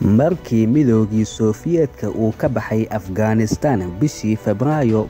markii midoogii Sofiyeedka uu ka baxay Afghanistan bishii Febraayo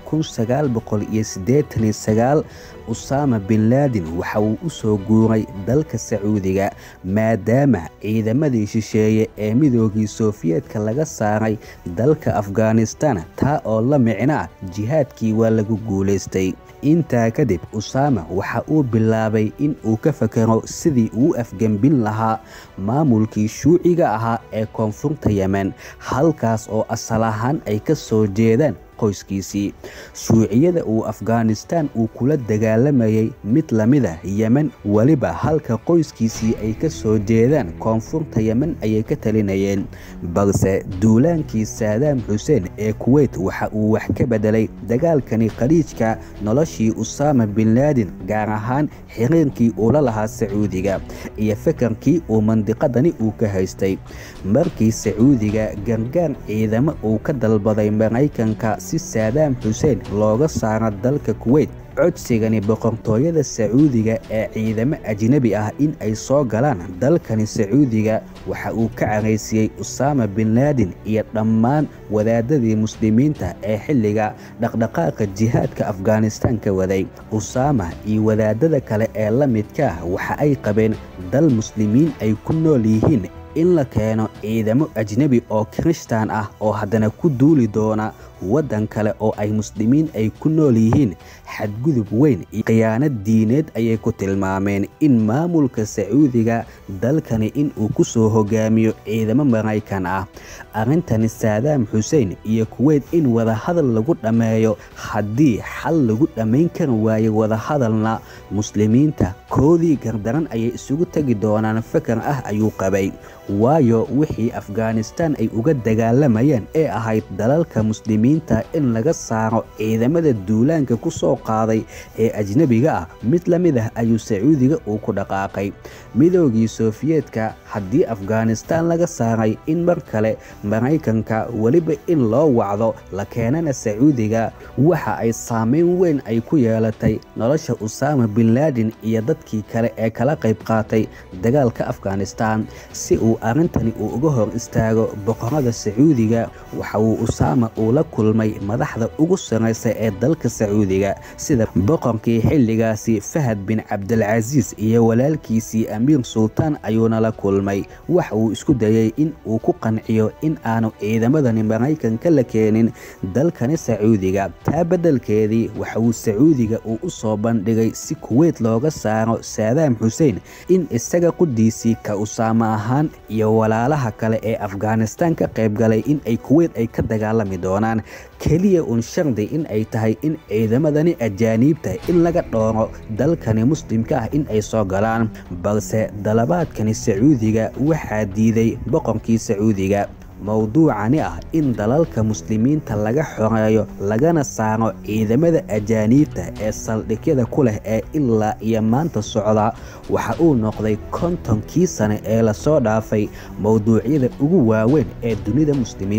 1989, Osama bin Laden waxa uu u soo guuray dalka Sacuudiga maadaama ciidamadii shisheeye ee midoogii Sofiyeedka laga saaray dalka Afghanistan, taa oo la micnaa jihaadkii waa lagu guuleystay. intaa kadib Osama waxa uu bilaabay in uu ka fakaro sidii uu afgambin lahaa maamulkii Shuuciga ahaa ee koonfurta Yemen, halkaas oo asal ahaan ay ka soo jeedaan qoyskiisii. Shuuciyada uu Afghanistan uu kula dagaalamayay mid lamid ah Yemen, waliba halka qoyskiisii ay ka soo jeedaan koonfurta Yemen ayay ka talinayeen. balse duulaankii Saddam Hussein ee Kuwait waxa uu wax ka bedelay dagaalkani khaliijka noloshii Osama bin Laden, gaar ahaan xiriirkii uu la lahaa Sacuudiga iyo fakarkii uu mandiqadani uu ka haystay. markii Sacuudiga gargaar ciidamo uu ka dalbaday Mareykanka si Saddam Hussein looga saaro dalka Kuwait, codsigani boqortooyada Sacuudiga ee ciidamo ajnabi ah in ay soo galaan dalkani Sacuudiga waxa uu ka caraysiyay Osama bin Laden iyo dhammaan wadaadadii muslimiinta ee xilliga dhaqdhaqaaqa jihaadka Afghanistan ka waday. Osama iyo wadaadada kale ee la midka ah waxa ay qabeen dal muslimiin ay ku nool yihiin in la keeno ciidamo ajnabi oo Kirishtaan ah oo haddana ku duuli doona waddan kale oo ay muslimiin ay ku nool yihiin. xadgudub weyn iyo khiyaanad diineed ayay ku tilmaameen in maamulka Sacuudiga dalkani in uu ku soo hogaamiyo ciidamo Mareykan ah. arintani Saddam Hussein iyo Kuwait in wada hadal lagu dhameeyo, haddii xal lagu dhamayn kari waayo wada hadalna muslimiinta koodii gardaran ayay isugu tagi doonaan fakar ah ayuu qabay. waayo wixii Afghanistan ay uga dagaalamayeen ee ahayd dalalka muslimiinta in laga saaro ciidamada duulaanka ku soo qaaday ee ajnabiga ah, mid lamid ah ayuu Sacuudiga uu ku dhaqaaqay. midoogii Sofiyeedka haddii Afghanistan laga saaray in mar kale Mareykanka waliba in loo wacdo la keenana Sacuudiga, waxa ay saameyn weyn ay ku yeelatay nolosha Osama bin Laden iyo dadkii kale ee kala qayb qaatay dagaalka Afghanistan. si uu arintani uu uga hor istaago boqorada Sacuudiga, waxa uu Osama uu la kulmay madaxda ugu sareysa ee dalka Sacuudiga sida boqorkii xilligaasi Fahad bin Cabdulaziz iyo walaalkiisii Amiir Sultan ayuuna la kulmay. waxa uu isku dayay in uu ku qanciyo in aanu ciidamadani Mareykanka la keenin dalkani Sacuudiga. taa bedelkeedii waxa uu Sacuudiga uu u soo bandhigay si Kuwait looga saaro Saddam Hussein in isaga qudiisii ka Osama ahaan iyo walaalaha kale ee Afghanistan ka qayb galay in ay Kuwait ay ka dagaalami doonaan, kaliya un shardi in ay tahay in ciidamadani ajaanibta in laga dhooro dalkani muslimka ah in ay soo galaan. balse dalabaadkani Sacuudiga waxaa diiday boqorkii Sacuudiga. mawduucani ah in dalalka muslimiinta laga xoreeyo lagana saaro ciidamada ajaanibta ee saldhigyada ku leh ee ilaa iyo maanta socda, waxa uu noqday 50kii sane ee la soo dhaafay mawduucyada ugu waaweyn ee dunida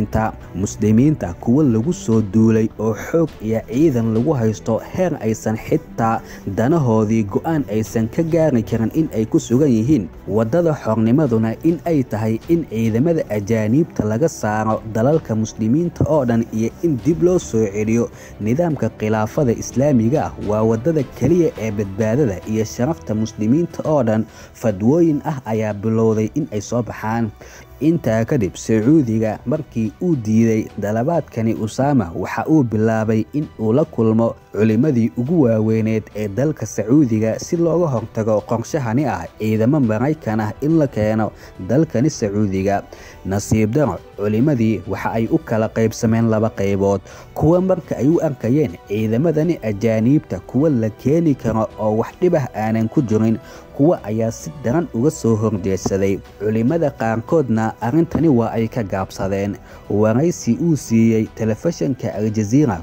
muslimiinta kuwa lagu soo duulay oo xoog iyo ciidan lagu haysto heer aysan xitaa danahoodii go'aan aysan ka gaari karin in ay ku sugan yihiin. wadada xornimaduna in ay tahay in ciidamada ajaanibta laga saaro dalalka muslimiinta oo dhan iyo in dib loo soo celiyo nidaamka khilaafada islaamiga ah waa wadada kaliya ee badbaadada iyo sharafta muslimiinta oo dhan. fadwooyin ah ayaa bilowday in ay soo baxaan. intaa kadib Sacuudiga markii uu diiday dalabaadkani Osama, waxa uu bilaabay in uu la kulmo culimadii ugu waaweyneed ee dalka Sacuudiga si looga hortago qorshahani ah ciidamo Mareykan ah in la keeno dalkani Sacuudiga. nasiib daro culimadii waxa ay u kala qaybsameen laba qaybood. kuwa marka ay u arkayeen ciidamadani ajaanibta kuwa la keeni karo oo wax dhib ah aanan ku jirin, kuwa ayaa si daran uga soo horjeedsaday. culimada qaarkoodna arintani waa ay ka gaabsadeen. waraysi uu siiyey telefishinka Al Jazeera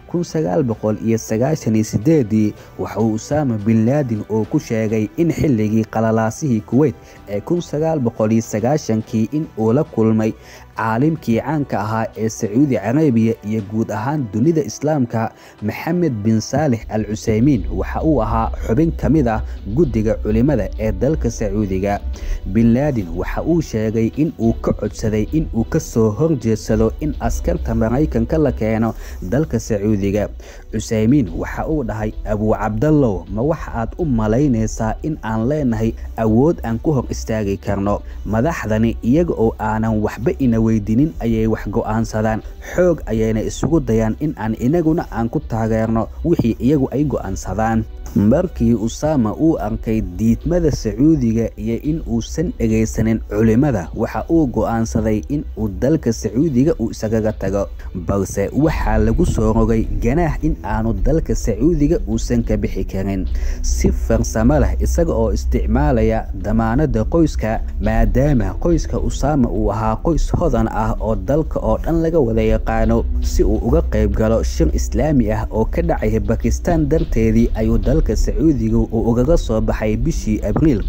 1998 waxa uu Osama bin Laden oo ku sheegay in xilligii qalalaasihii Kuwait ee 1990kii in uu la kulmay caalimkii caanka ahaa ee Sacuudi Carabiya iyo guud ahaan dunida Islaamka Maxamed bin Salih Al Uthaymin. waxa uu ahaa xubin kamid ah guddiga culimada ee dalka Sacuudiga. Bin Laden waxa uu sheegay in uu ka codsaday in uu ka soo horjeedsado in askarta Mareykanka la keeno dalka Sacuudiga. Cusaymiin waxa uu dhahay Abu Cabdallah, ma waxa aad u malaynaysaa in aan leenahay awood aan ku hor istaagi karno? Madaxdani iyaga oo aanan waxba ina weydinin ayay wax go'aansadaan, xoog ayayna isugu dayaan in aan inaguna aan ku taageerno wixii iyagu ay go'aansadaan. Markii Usaama uu arkay diidmada Sacuudiga iyo in uusan dhageysanin culimada, waxa uu go'aansaday in uu dalka Sacuudiga uu isaga tago, balse waxa lagu soo rogay ganaax in aanu dalka Sacuudiga uusan ka bixi karin. Si farsamo leh isaga oo isticmaalaya damaanada qoyska, maadaama qoyska Usaama uu ahaa qoys hodan ah oo dalka oo dhan laga wada yaqaano, si uu uga qayb galo shir islaami ah oo ka dhacay Pakistan darteedii ayuu dalka Sacuudiga uu ugaga soo baxay bishii Abriil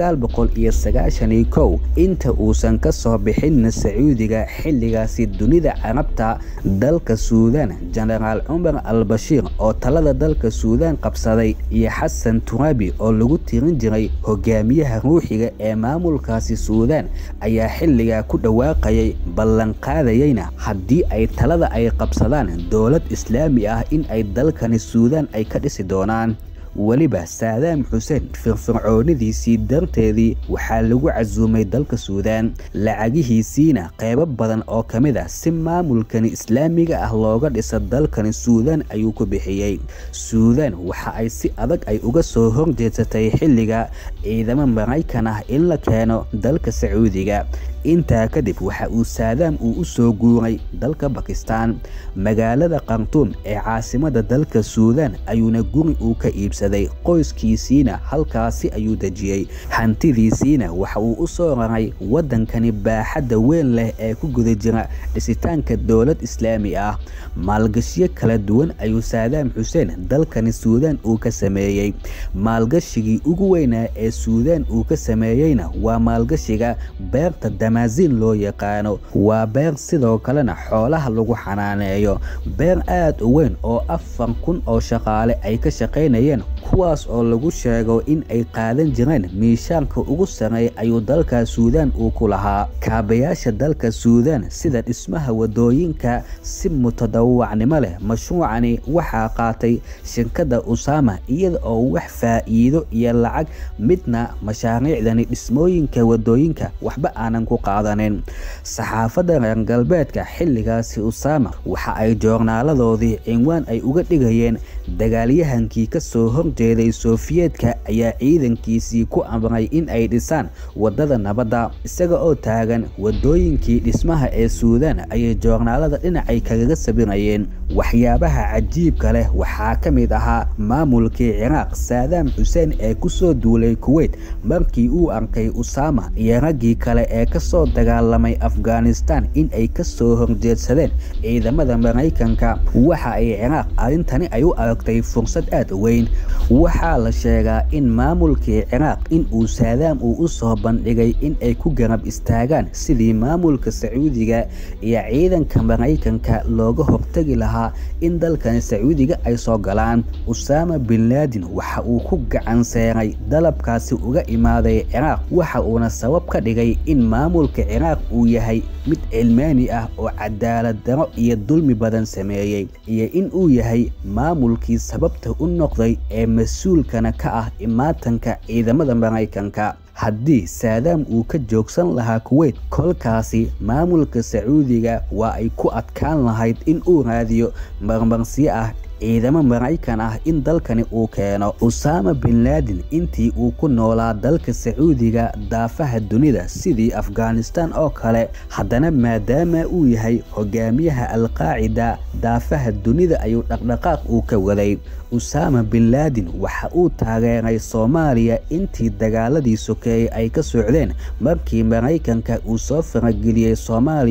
1991. inta uusan ka soo bixin Sacuudiga xilligaasi dunida Carabta, dalka Suudaan Generaal Umar al-Bashir oo talada dalka Suudaan qabsaday iyo Xasan Turabi oo lagu tirin jiray hogaamiyaha ruuxiga ee maamulkaasi Suudaan ayaa xilliga ku dhawaaqayay ballan qaadayna haddii ay talada ay qabsadaan dawlad islaami ah in ay dalkani Suudaan ay ka dhisi doonaan. waliba Saddam Hussein firfircoonidiisii darteedii waxaa lagu casuumay dalka Suudaan, lacagihiisiina qaybo badan oo kamid ah si maamulkani islaamiga ah looga dhisa dalkani Suudaan ayuu ku bixiyay. Suudaan waxa ay si adag ay uga soo horjeedsatay xilliga ciidamo Mareykan ah in la keeno dalka Sacuudiga. intaa kadib waxa uu Saddam u soo guuray dalka Pakistan, magaalada Khartoum ee caasimada dalka Suudaan ayuuna guri uu ka iibsaday, qoyskiisiina halkaasi ayuu dejiyay, hantidiisiina waxa uu u soo raray wadankani baaxadda weyn leh ee ku guda jira dhisitaanka dawlad islaami ah. maalgashiyo kala duwan ayuu Saddam Hussein dalkani Suudaan uu ka sameeyay. maalgashigii ugu weynaa ee Suudaan uu ka sameeyayna waa maalgashiga beerta Damazin loo yaqaano, waa beer sidoo kalena xoolaha lagu xanaaneeyo, beer aad u weyn oo 4,000 oo shaqaale ay ka shaqaynayeen, kuwaas oo lagu sheego in ay qaadan jireen miishaanka ugu sareeya ayuu dalka Suudaan uu ku lahaa. kaabayaasha dalka Suudaan sida dhismaha wadooyinka si mutadawacnimo leh, mashruucani waxaa qaatay shirkadda Usaama iyada oo wax faa'iido iyo lacag midna mashaariicdani dhismooyinka wadooyinka waxba aanan ku qaadanin. saxaafadda reer galbeedka xilligaasi Usaama waxa ay joornaaladoodii cinwaan ay uga dhigayeen dagaalyahankii ka soo horjeeday Sofiyeedka ayaa ciidankiisii ku amray in ay dhisaan wadada nabadda, isaga oo taagan wadooyinkii dhismaha ee Suudaan ayay joornaalada dhinacay kaga sabirayeen. waxyaabaha cajiibka leh waxaa ka mid ahaa maamulkii Ciraaq Saddam Hussein ee ku soo duulay Kuwait markii uu arkay Usaama iyo raggii kale ee ka soo dagaalamay Afghanistan in ay ka soo horjeedsadeen ciidamada Mareykanka. waxa ay Ciraaq arintani ay u aragtay fursad aad u weyn. waxaa la sheegaa in maamulkii Ciraaq in uu Saddam uu u soo bandhigay in ay ku garab istaagaan sidii maamulka Sacuudiga iyo ciidanka Mareykanka looga hortagi lahaa in dalkan Sacuudiga ay soo galaan. Usaama bin Laden waxa uu ku gacan seeray dalabkaasi uga imaaday Ciraaq, waxa uuna sabab ka dhigay in maamulka Ciraaq uu yahay mid cilmaani ah oo cadaalad daro iyo dulmi badan sameeyay, iyo in uu yahay maamulkii sababta u noqday ee mas'uulkana ka ah imaatanka ciidamada Mareykanka. haddii Saddam uu ka joogsan lahaa Kuwait, kolkaasi maamulka Sacuudiga waa ay ku adkaan lahayd in uu raadiyo marmarsiyo ah ciidamo Mareykan ah in dalkani uu keeno. Usaama bin Laden intii uu ku noolaa dalka Sacuudiga daafaha dunida sidii Afghanistan oo kale, haddana maadaama uu yahay hogaamiyaha al-Qaacida daafaha dunida ayuu dhaqdhaqaaq uu ka waday. Usaama bin Laden waxa uu taageeray Soomaaliya intii dagaaladii sokeeyay ay ka socdeen markii Mareykanka uu soo farageliyay Soomaaliya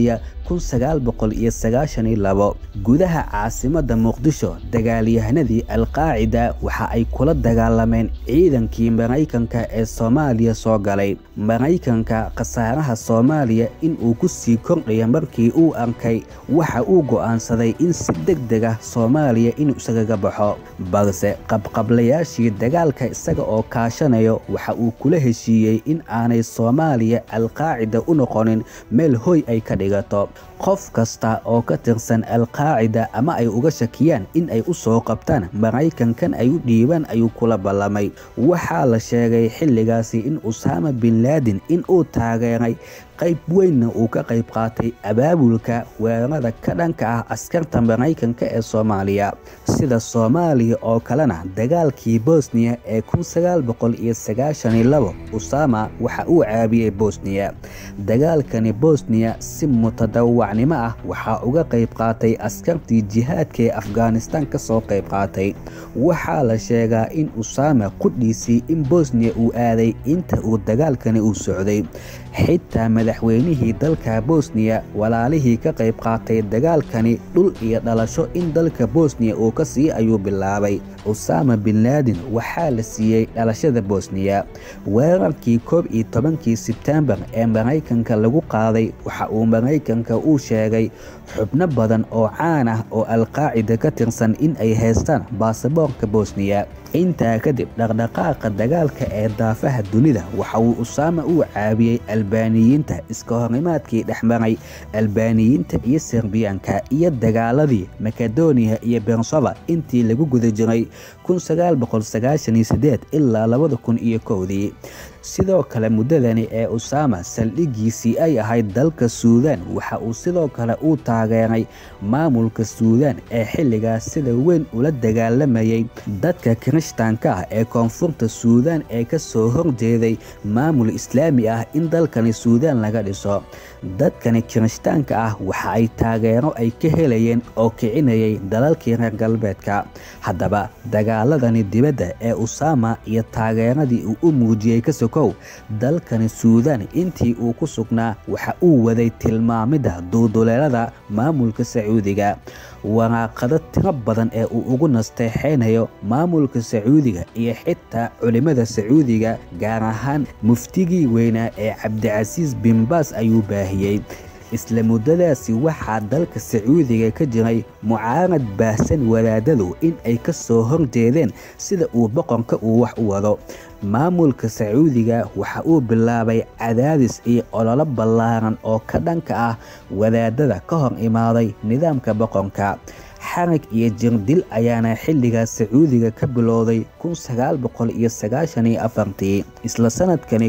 1992 gudaha caasimada Muqdisho dagaalyahanadii Al-Qaacida waxa ay kula dagaalameen ciidankii Mareykanka ee Soomaaliya soo galay. Mareykanka khasaaraha Soomaaliya in uu ku sii kordhayo markii uu arkay waxa uu go'aansaday in si degdeg ah Soomaaliya inuu isaga baxo, balse qabqablayaashii dagaalka isaga oo kaashanayo waxa uu kula heshiiyey in aanay Soomaaliya Al-Qaacida u noqonin meel hoy ay ka dhigato. qof kasta oo ka tirsan Al-Qaacida ama ay uga shakiyaan in ay u soo qabtaan Mareykankan ay u dhiibaan ayuu kula ballamay. waxaa la sheegay xilligaasi in Osama bin Laden in uu taageeray qayb weynna uu ka qayb qaatay abaabulka weerarada ka dhanka ah askarta Mareykanka ee Soomaaliya. sida Soomaaliya oo kalena dagaalkii Bosnia ee 1992 Osama waxa uu caabiyay Bosnia. dagaalkani Bosnia si mutadawacnimo ah waxa uga qayb qaatay askartii jihaadka ee Afghanistan ka soo qayb qaatay. waxaa la sheegaa in Osama qudhiisii in Bosnia uu aaday inta uu dagaalkani uu socday. xitaa madaxweynihii dalka Bosnia walaalihii ka qayb qaatay dagaalkani dhul iyo dhalasho in dalka Bosnia uu ka sii ayuu bilaabay. Osama bin Laden waxaa la siiyay dhalashada Bosnia. weerarkii 11 Sebtembar ee Mareykanka lagu qaaday waxa uu Mareykanka uu sheegay xubno badan oo caan ah oo Al-Qaacida ka tirsan in ay haystaan baasaboorka Bosnia. intaa kadib dhaqdhaqaaqa dagaalka ee daafaha dunida waxa uu Osama u caabiyay Albaaniyiinta iska horimaadkii dhexmaray Albaaniyiinta iyo Serbiyaanka iyo dagaaladii Macedonia iyo Bersova intii lagu guda jiray 1998 ilaa 2001. sidoo kale muddadani ee Osama saldhigiisii ay ahayd dalka Suudaan waxa uu sidoo kale uu taageeray maamulka Suudaan ee xilligaas sida weyn ula dagaalamayay dadka Kirishtaanka ah ee koonfurta Suudaan ee ka soo horjeeday maamul Islaami ah in dalkani Suudaan laga dhiso. dadkani Kirishtaanka ah waxa ay taageero ay ka helayeen oo kicinayay dalalkii reer galbeedka. haddaba dagaaladani dibadda ee Osama iyo taageeradii uu u muujiyay ka dalkani Suudaan intii uu ku sugnaa waxa uu waday tilmaamida duuduleelada maamulka Sacuudiga. waraaqada tiro badan ee uu ugu nasteexaynayo maamulka Sacuudiga iyo xitaa culimada Sacuudiga gaar ahaan muftigii weynaa ee Cabdicasiis bin Baas ayuu baahiyay. isla muddadaasi waxaa dalka Sacuudiga ka jiray mucaarad baahsan wadaadadu in ay ka soo horjeedeen sida uu boqorka uu wax u wado. maamulka Sacuudiga waxa uu bilaabay cadaadis iyo ololo ballaaran oo ka dhanka ah wadaadada ka hor imaaday nidaamka boqorka. xarag iyo jirdil ayaana xilligaas Sacuudiga ka bilowday 1994. isla sanadkani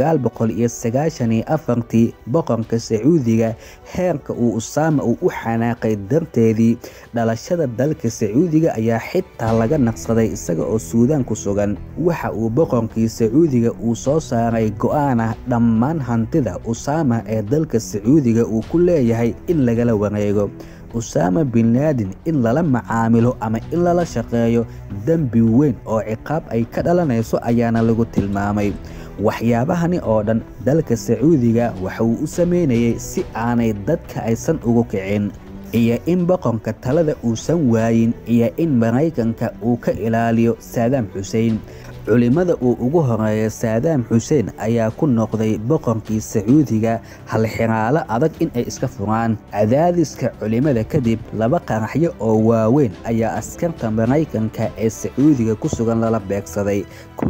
1994 boqorka Sacuudiga heerka uu Osama uu u xanaaqay darteedii dhalashada dalka Sacuudiga ayaa xitaa laga naqsaday isaga oo Suudaan ku sugan. waxa uu boqorkii Sacuudiga uu soo saaray go'aan ah dhammaan hantida Osama ee dalka Sacuudiga uu ku leeyahay in lagala wareego. Osama bin Laden in lala macaamilo ama in lala shaqeeyo dambi weyn oo ciqaab ay ka dhalanayso ayaana lagu tilmaamay. waxyaabahani oo dhan dalka Sacuudiga waxa uu u sameynayay si aanay dadka aysan ugu kicin iyo in boqorka talada uusan waayin iyo in Mareykanka uu ka ilaaliyo Saddam Hussein. culimada uu ugu horeeyay Saddam Hussein ayaa ku noqday boqorkii Sacuudiga hal xiraalo adag in ay iska furaan. cadaadiska culimada kadib laba qaraxyo oo waaweyn ayaa askarta Mareykanka ee Sacuudiga ku sugan lala beegsaday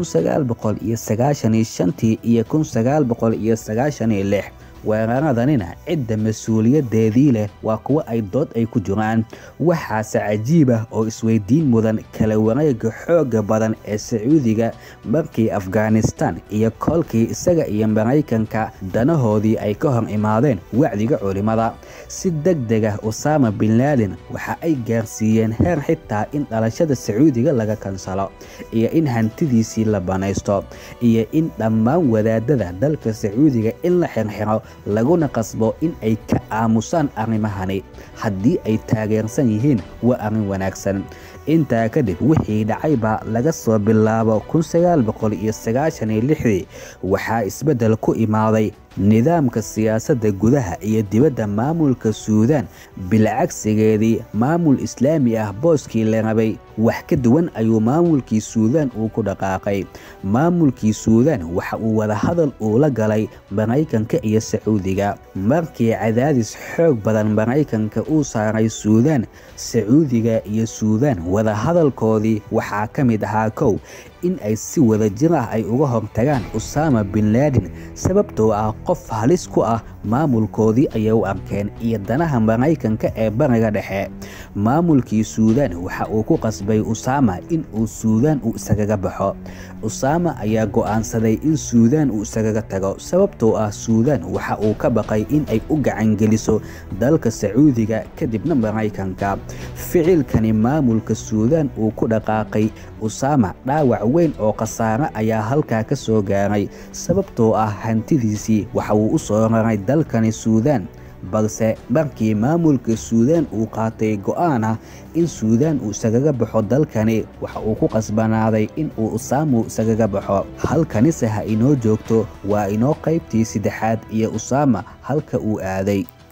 1995 iyo 1996. weeraradana cidda mas'uuliyadeedii leh waa kuwa ay dood ay ku jiraan. waxaase cajiib ah oo isweydiin mudan kala wareega xooga badan ee Sacuudiga markii Afghanistan iyo kolkii isaga iyo Mareykanka danahoodii ay ka hor imaadeen wacdiga culimada. si degdeg ah Osama bin Laden waxa ay gaarsiiyeen heer xitaa in dhalashada Sacuudiga laga kansalo iyo in hantidiisii la banaysto iyo in dhammaan wadaadada dalka Sacuudiga in la xirxiro laguna qasbo in ay ka aamusaan arrimahani. haddii ay taageersan yihiin waa arrin wanaagsan. intaa kadib wixii dhacay baa laga soo bilaabo 1996 waxaa isbedel ku imaaday nidaamka siyaasadda gudaha iyo dibadda maamulka Suudaan bilcagsigeedii maamul islaami ah booskii la rabay wax ka duwan ayuu maamulkii Suudaan uu ku dhaqaaqay. Maamulkii Suudaan waxa uu wada hadal uu la galay Mareykanka iyo Sacuudiga markii cadaadis xoog badan Mareykanka uu saaray Suudaan. Sacuudiga iyo Suudaan wada hadalkoodii waxaa ka mid ahaa kow in ay si wada jir ah ay uga hortagaan Osama bin Laden sababtoo ah qof halis ku ah maamulkoodii ayay u arkeen iyo danaha Mareykanka ee bariga dhexe. Maamulkii Suudaan waxa uu ku qasbay Osama in uu Suudaan uu isaga baxo. Osama ayaa go'aansaday in Suudaan uu isaga tago sababtoo ah Suudaan waxa uu ka baqay in ay u gacan geliso dalka Sacuudiga kadibna Mareykanka. Ficilkani maamulka Suudaan uu ku dhaqaaqay Osama dhaawac weyn oo khasaare ayaa halkaa ka soo gaaray sababtoo ah hantidiisii waxa uu u soo raray dalkani Suudaan. balse markii maamulka Suudaan uu qaatay go'aan ah in Suudaan uu isaga baxo dalkani waxa uu ku qasbanaaday in uu Osama isaga baxo. Halkani saha inoo joogto waa inoo qaybtii saddexaad iyo Osama halka uu aaday.